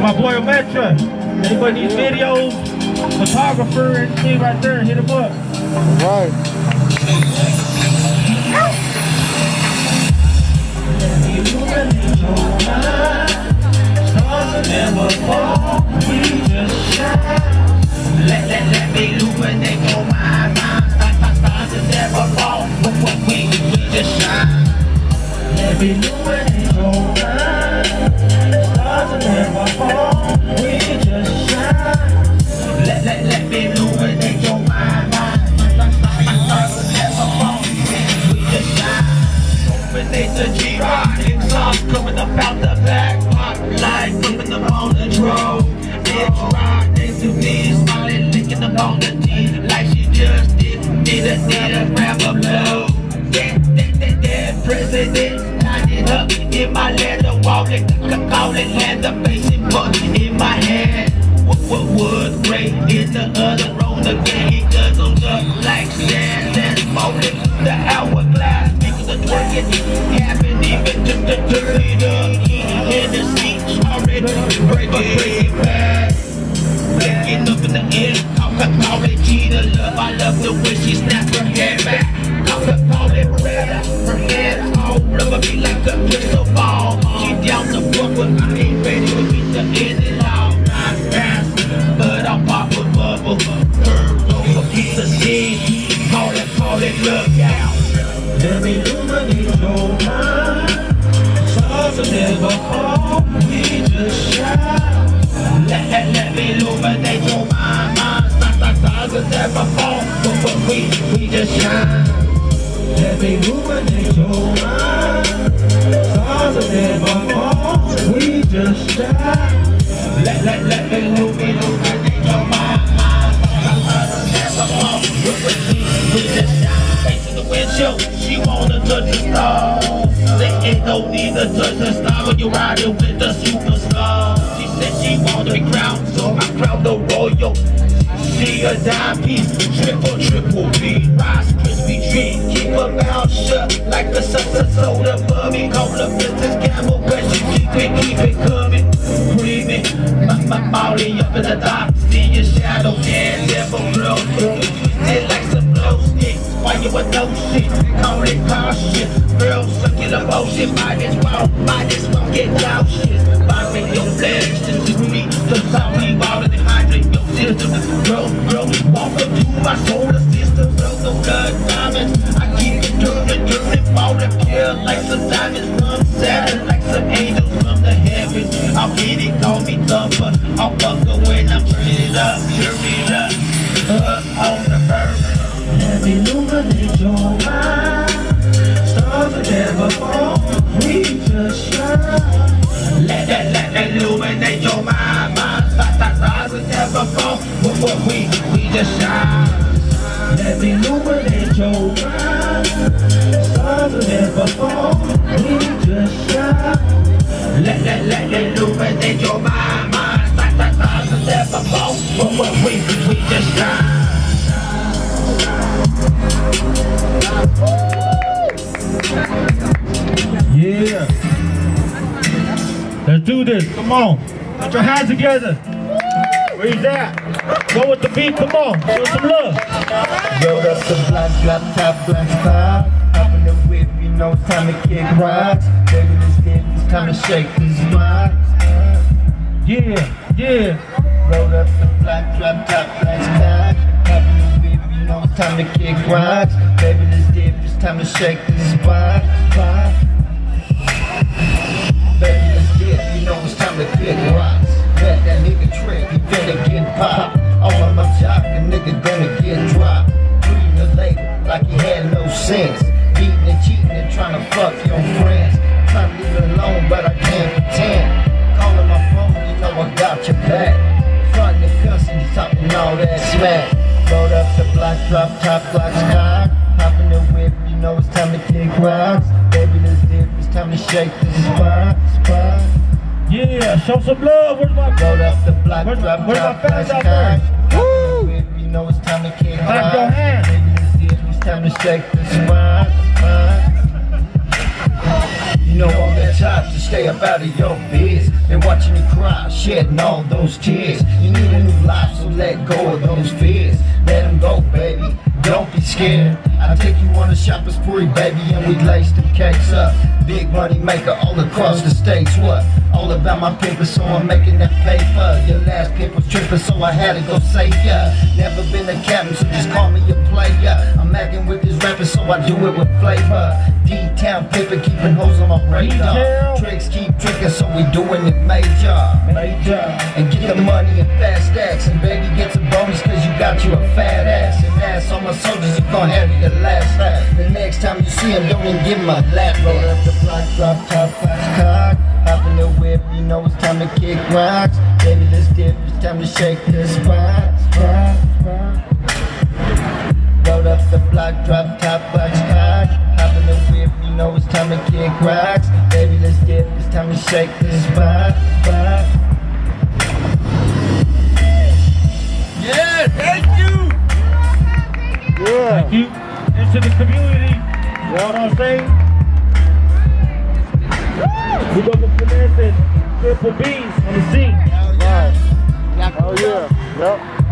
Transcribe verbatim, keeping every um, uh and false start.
my boy Metro. Anybody needs videos, photographer, anything right there, hit him up. Right. Never fall, we just shine. Let, let, let me illuminate your mind, mind. Stars, stars, stars never fall, but what we, we just shine. Let me illuminate your mind. Stars never fall, we just shine. Let, let, let me illuminate your mind, mind. Stars, stars never fall, we just shine. Illuminate the G-Rock, exhaust coming up out the back. Light moving up on the drove. It's right next to me, smiling, licking up on the teeth. Like she just did, need a, need a grab a blow. That, that, that, that president, lining up in my leather wallet. Calling, hand the facing punch in my hand. What, what wood gray in the other road again. He guzzles up like sand and falling through the hourglass. Making the twerking happen even to the dirty dog. In the seats already break it back. Waking up in the end, call her, call it Gina Love. I love the way she snaps her hair back. Call her, call it Beretta. Her head all rubber be like a crystal ball. She down the book, but I ain't ready to meet the end and all. Not fast, but I'll pop a bubble. Curve over a piece of skin. Call it, call it love out. Let me illuminate your mind. Stars will never fall, we just shine. Let, let, let me illuminate your mind, mind. Stars, stars, stars will never fall, but, but we, we just shine. Let me illuminate your mind. Stars will never fall, we just shine. Let, let, let me illuminate your mind, mind. Stars, stars will never fall, but, but we, we just shine. Facing the windshield, she wanna touch the stars. There ain't no need to touch the star when you're riding with the superstar. She said she wanted to be crowned, so I crowned the royal. She a dime piece, triple, triple B. Rice, crispy treat, keep her mouth shut like a sunset soda bummy. Call her Missus Campbell, but she keep it, keep it coming. Creaming, my, my Molly up in the dark. See your shadow, yeah, never blow. Twisted like some glow sticks. Why you a no shit? Call it caution. Girls suck in the motion. Might as well, might as well get down shit. Firing your flesh to the street. The sound we ballin' and hiding your system. Girl, girl, walk up to my solar system. Throw the blood diamonds. I keep it turning, turning, falling. Kill like some diamonds from Saturn. Like some angels from the heavens. I'll hit it, call me thumper. I'll fuck her when I'm turning it up. Turn it up. Up on the burner. Let me illuminate your mind. Stars will never fall, we just shine. Let that, let that illuminate your mind, mind. Stars, stars, stars will never fall, but, but we, we just shine. Let me illuminate your mind. Stars will never fall, we just shine. Let that, let that illuminate your mind, mind. Stars, stars, stars will never fall, but, but we, we just shine. Yeah. Let's do this. Come on. Put your hands together. Where he's at? Go with the beat. Come on. Show some love. Rolled up the black, drop top, black style. Hop in the whip, you know it's time to kick rocks. Baby, this dip, it's time to shake these rocks. Yeah, yeah. Rolled up the black, drop top, black style. Hop in the whip, you know it's time to kick rocks. Baby, this dip, it's time to shake this spot. Baby, this dip, you know it's time to kick rocks. Let that nigga trick, he finna get popped. All of my jock, a nigga gonna get dropped. Reading the label like he had no sense. Beating and cheating and trying to fuck your friends. Trying to leave it alone, but I can't pretend. Calling my phone, you know I got your back. Frontin' and cussing, talking all that smack. Load up the black drop top, black sky. Hop in the whip, you know it's time to kick rocks. Baby, this dip, it's time to shake this spot, spot. Yeah, show some love. Where's my Load up the black Where's drop my, where's top, my black fans out there? sky. Woo! You know it's time to kick rocks. Clap your hands. Baby, this dip, it's time to shake this spot, spot. You know all that top to stay up out of your business. and watching you cry, shedding all those tears. You need a new life, so let go of those fears. Let them go, baby, don't be scared. I take you on a shopping spree, baby, and we lace the cakes up. Big money maker all across the states, what? All about my paper, so I'm making that paper. Your last paper was tripping, so I had to go save ya. Never been a captain, so just call me a player. I'm acting with this rapper, so I do it with flavor. D-Town paper, keeping hoes on my radar. Tricks keep tricking, so we doing it major. Major. And get the money in fast stacks, and baby gets a bonus, cause you got you a fat ass. And ass on my soldiers, you gon' have your last laugh. The next time you see him, don't even give him a lap. Roll up the block, drop top, flash cock. Hop in the whip, you know it's time to kick rocks. Baby, let's dip, it's time to shake this spot, spot, spot. Roll up the block, drop top, flash cock. Hop in the whip, you know it's time to kick rocks. Baby, let's dip, it's time to shake this spot, spot. Yeah, thank you. Yeah. Thank you. And to the community, you know what I'm saying? We go for finesse and triple B's on the scene. Right. Oh yeah. Yep.